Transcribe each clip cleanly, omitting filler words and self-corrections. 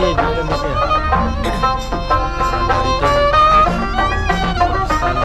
nih di Indonesia. Ada itu nih. Bagus sekali.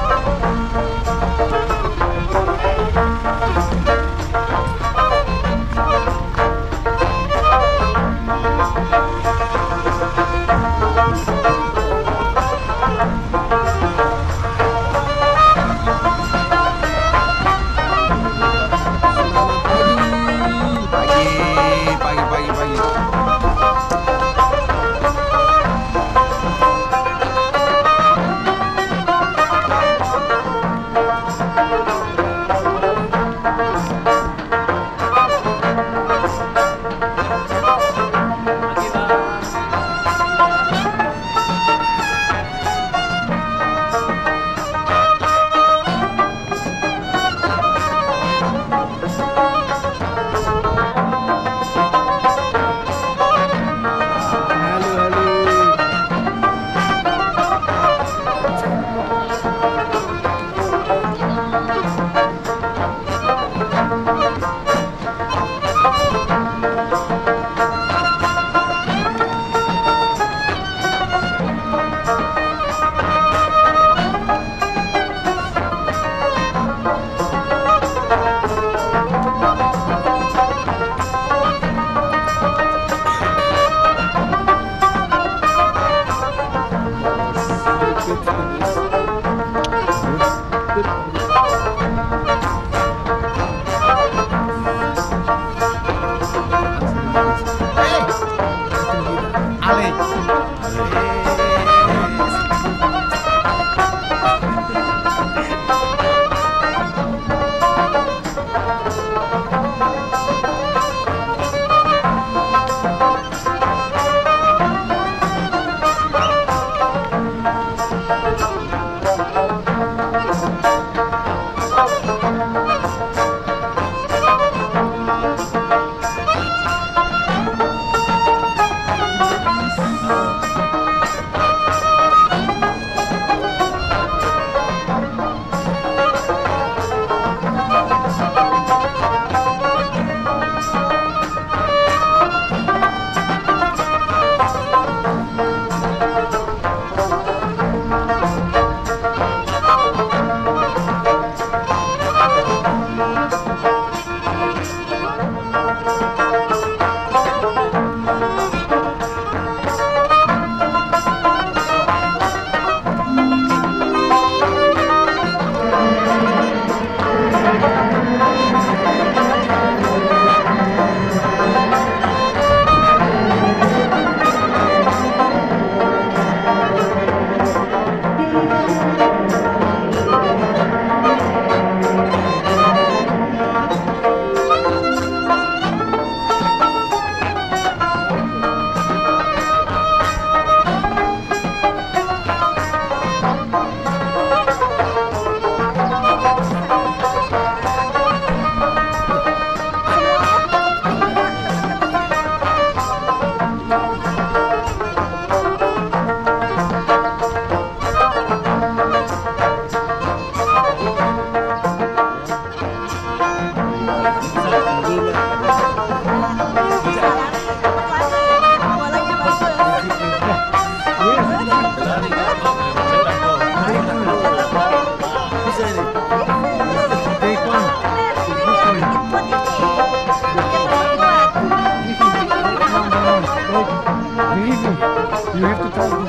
You have to tell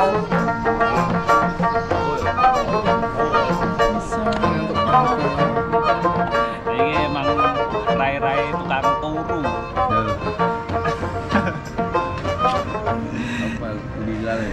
Ini emang rai-rai tukang turu. apa gila nih.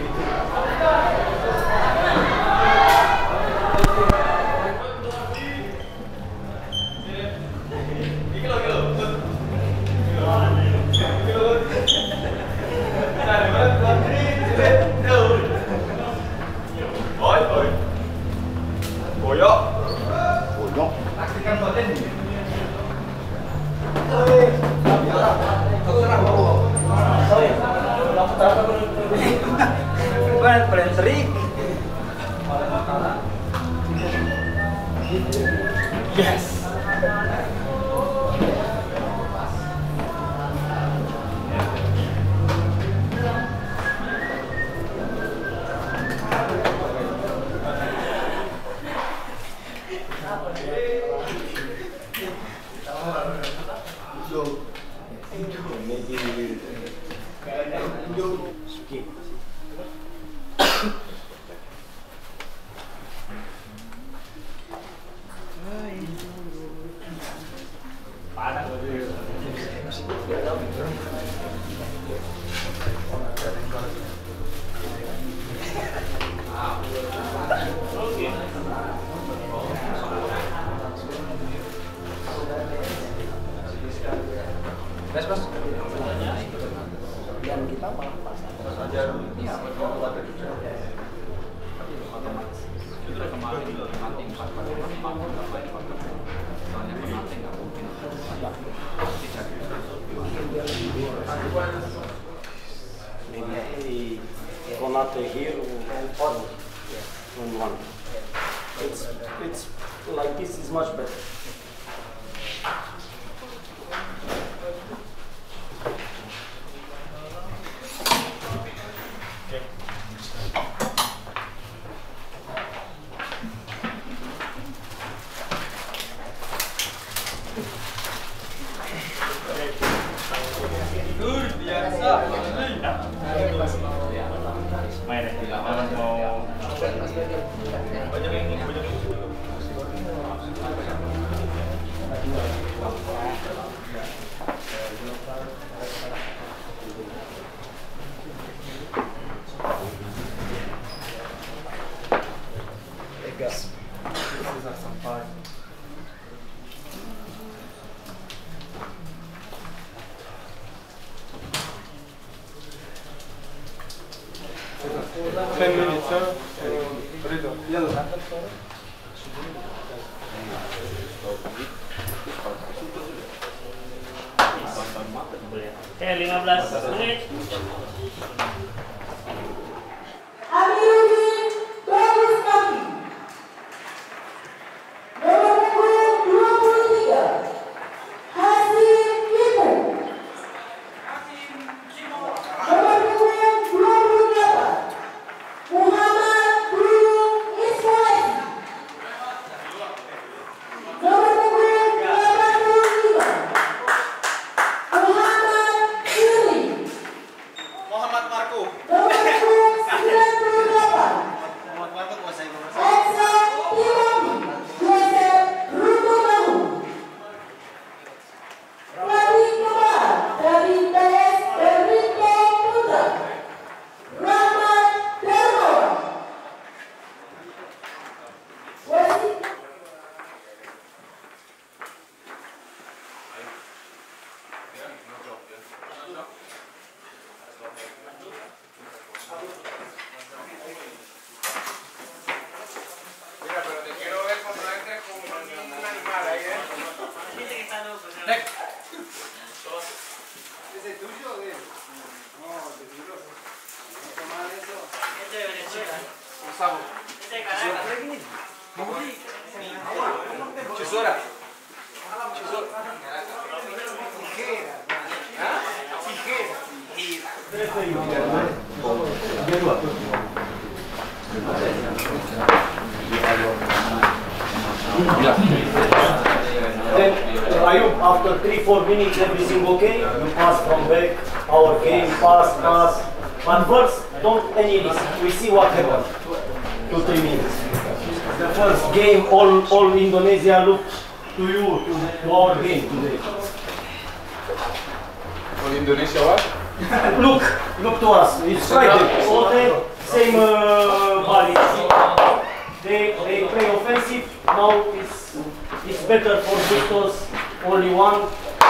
Yes. Maybe Konate here or 1-1. It's like this is much better. Oke, 15 menit. Then after 3-4 minutes, everything okay? You pass from back, our game, pass. But first, don't any risk. We see what happens. 2-3 minutes. The first game, all Indonesia look to you, to our game today. All Indonesia what? Look to us. It's Friday. All the same body. They play offensive. Now it's better for Bustos. Only one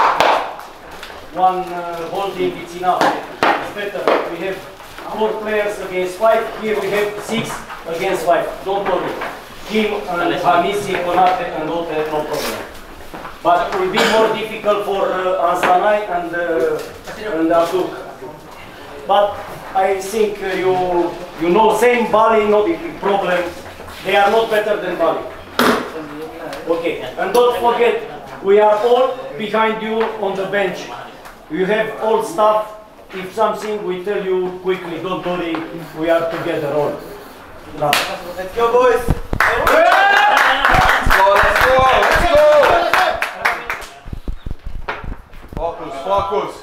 holding. It's enough. It's better. We have 4 players against 5. Here we have 6 against 5. Don't worry. Kim and Hamisi, Konate and Ote, no problem. But it will be more difficult for Ansanai and Abduk. But I think you know same Bali, no big problem. They are not better than Bali. Okay, and don't forget, we are all behind you on the bench. You have all stuff. If something, we tell you quickly. Don't worry, we are together all. Now. Let's go, boys. Let's go. Focus.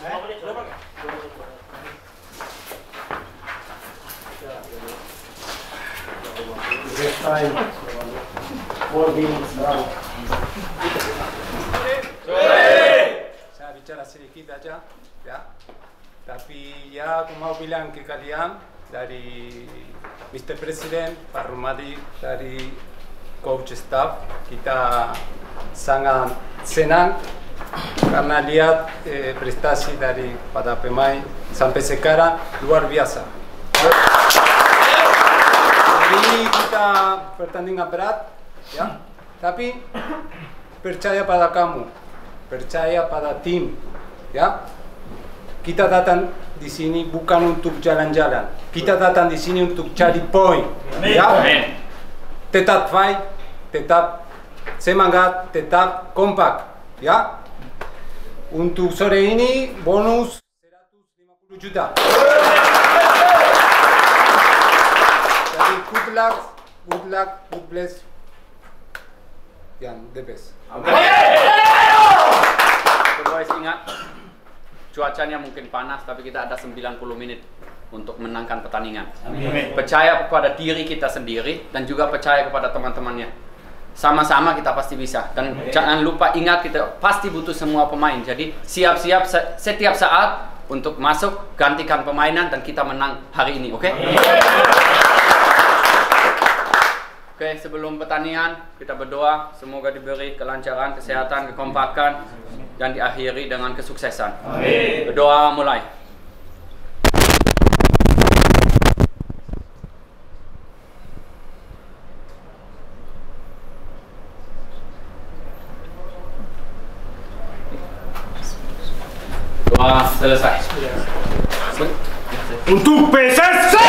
This time, 4 minutes now. Saya bicara sedikit aja, ya. Tapi ya aku mau bilang ke kalian dari Mr. Presiden, Pak Rumadi, dari coach staff, kita sangat senang karena lihat prestasi dari pada pemain sampai sekarang luar biasa. Ini kita pertandingan berat, ya. Tapi percaya pada kamu, percaya pada tim, ya. Kita datang di sini bukan untuk jalan-jalan. Kita datang di sini untuk cari poin. Ya. Tetap fight, tetap semangat, tetap kompak. Ya. Untuk sore ini bonus 150 juta. Jadi good luck, good bless. Yang the best. Guys, ingat, cuacanya mungkin panas, tapi kita ada 90 menit untuk menangkan pertandingan. Amin. Percaya kepada diri kita sendiri dan juga percaya kepada teman-temannya. Sama-sama kita pasti bisa. Dan jangan lupa ingat, kita pasti butuh semua pemain. Jadi siap-siap setiap saat untuk masuk, gantikan permainan dan kita menang hari ini, oke? Oke, sebelum pertandingan kita berdoa semoga diberi kelancaran, kesehatan, kekompakan dan diakhiri dengan kesuksesan. Amin. Berdoa mulai. Doa selesai. Untuk PSS!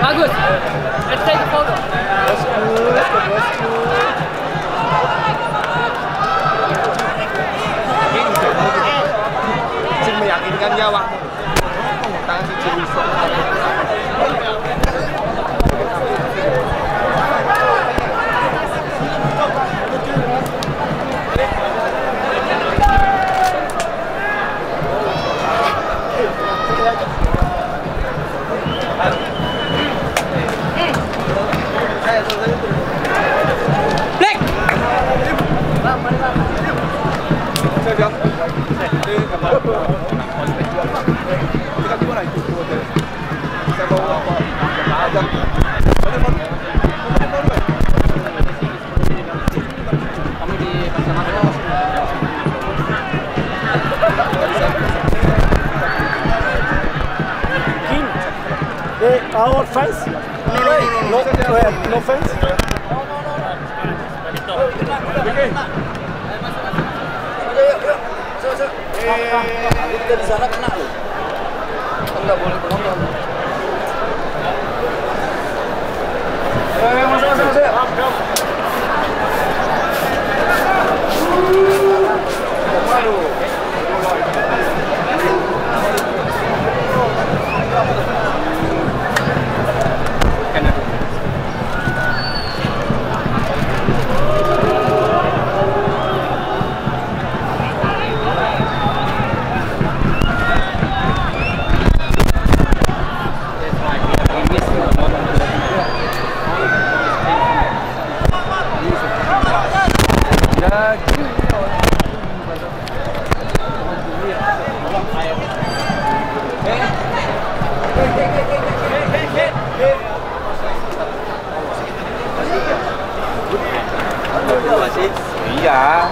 Bagus. Let's take a photo. Sing meyakinkan ya awakmu. Tangan siji iso. Our fence? No, no fence? Kita di sana kena loh. Enggak boleh penonton. Masuk. Iya.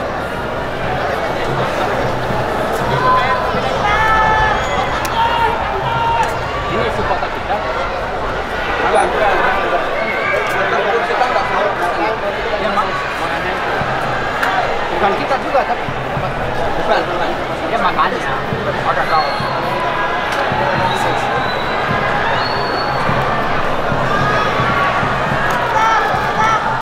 Ini supporter kita. Bukan. Ya, bukan kita juga tapi bukan. Ya makanya. Ada kau.